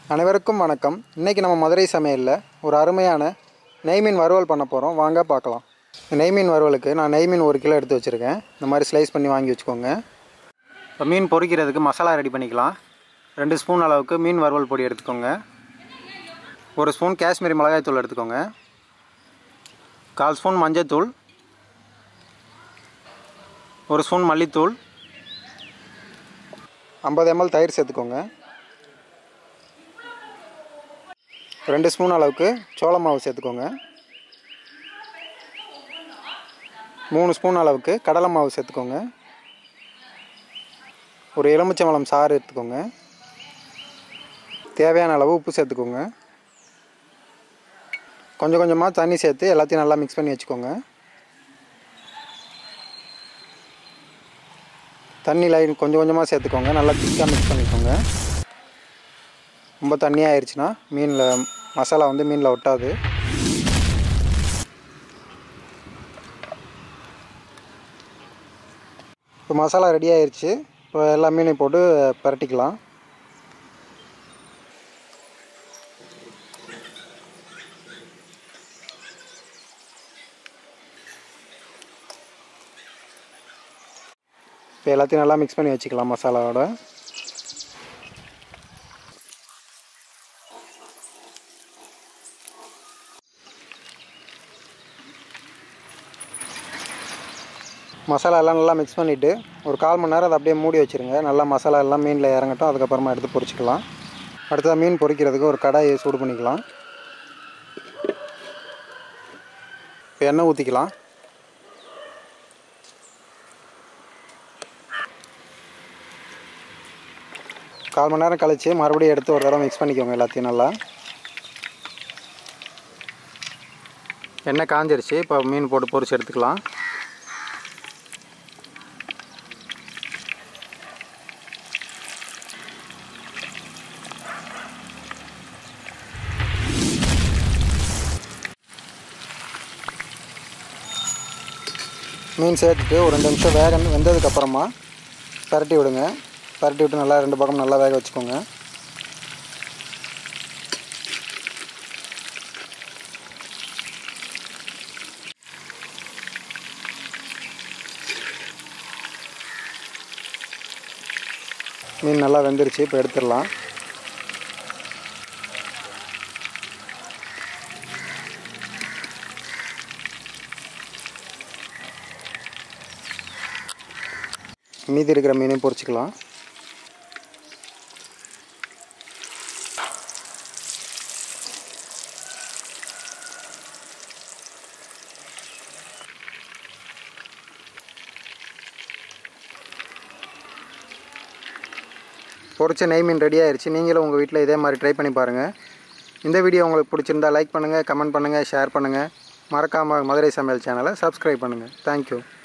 அனைவருக்கும் வணக்கம். இன்றைக்கி நம்ம மதுரை சமையலில் ஒரு அருமையான நெய் மீன் வறுவல் பண்ண போகிறோம். வாங்க பார்க்கலாம். நெய் மீன் வறுவலுக்கு நான் நெய் மீன் 1 கிலோ எடுத்து வச்சுருக்கேன். இந்த மாதிரி ஸ்லைஸ் பண்ணி வாங்கி வச்சுக்கோங்க. இப்போ மீன் பொரிக்கிறதுக்கு மசாலா ரெடி பண்ணிக்கலாம். 2 ஸ்பூன் அளவுக்கு மீன் வறுவல் பொடி எடுத்துக்கோங்க. 1 ஸ்பூன் காஷ்மீரி மிளகாய் தூள் எடுத்துக்கோங்க. 1/4 ஸ்பூன் மஞ்சள் தூள், 1 ஸ்பூன் மல்லித்தூள், 50 ml தயிர் சேர்த்துக்கோங்க. 2 ஸ்பூன் அளவுக்கு சோள மாவு சேர்த்துக்கோங்க. 3 ஸ்பூன் அளவுக்கு கடலை மாவு சேர்த்துக்கோங்க. ஒரு எலுமிச்சம்பழம் சாறு எடுத்துக்கோங்க. தேவையான அளவு உப்பு சேர்த்துக்கோங்க. கொஞ்சம் கொஞ்சமாக தண்ணி சேர்த்து எல்லாத்தையும் நல்லா மிக்ஸ் பண்ணி வச்சுக்கோங்க. தண்ணி லைன் கொஞ்சம் கொஞ்சமாக சேர்த்துக்கோங்க. நல்லா திக்காக மிக்ஸ் பண்ணிக்கோங்க. ரொம்ப தண்ணியாக ஆயிடுச்சுன்னா மீனில் மசாலா மீனில் ஒட்டாது. இப்போ மசாலா ரெடி ஆயிடுச்சு. இப்போ எல்லா மீனையும் போட்டு பரட்டிக்கலாம். இப்போ எல்லாத்தையும் நல்லா மிக்ஸ் பண்ணி வச்சுக்கலாம் மசாலாவோட. மசாலா எல்லாம் நல்லா மிக்ஸ் பண்ணிவிட்டு ஒரு 1/4 மணி நேரம் அதை அப்படியே மூடி வச்சுருங்க. நல்லா மசாலா எல்லாம் மீனில் இறங்கட்டும். அதுக்கப்புறமா எடுத்து பொரிச்சிக்கலாம். அடுத்ததாக மீன் பொரிக்கிறதுக்கு ஒரு கடாயை சூடு பண்ணிக்கலாம். இப்போ எண்ணெய் ஊற்றிக்கலாம். கால் மணி நேரம் கழித்து மறுபடியும் எடுத்து ஒரு தடவை மிக்ஸ் பண்ணிக்கோங்க எல்லாத்தையும் நல்லா. எண்ணெய் காஞ்சிருச்சு. இப்போ மீன் போட்டு பொரிச்சு எடுத்துக்கலாம். மீன் சேர்த்துட்டு ஒரு 2 நிமிஷம் வெந்ததுக்கப்புறமா பரட்டி விடுங்க. பரட்டி விட்டு நல்லா 2 பக்கம் நல்லா வேக வச்சுக்கோங்க. மீன் நல்லா வெந்துருச்சு. இப்போ எடுத்துடலாம். மீதி இருக்கிற மீனையும் பொரிச்சிக்கலாம். பொரிச்ச நெய் மீன் ரெடி ஆயிடுச்சு. நீங்களும் உங்கள் வீட்டில் இதே மாதிரி ட்ரை பண்ணி பாருங்கள். இந்த வீடியோ உங்களுக்கு பிடிச்சிருந்தா லைக் பண்ணுங்கள், கமெண்ட் பண்ணுங்கள், ஷேர் பண்ணுங்கள். மறக்காமல் மதுரை சமையல் சேனலை சப்ஸ்கிரைப் பண்ணுங்கள். தேங்க்யூ.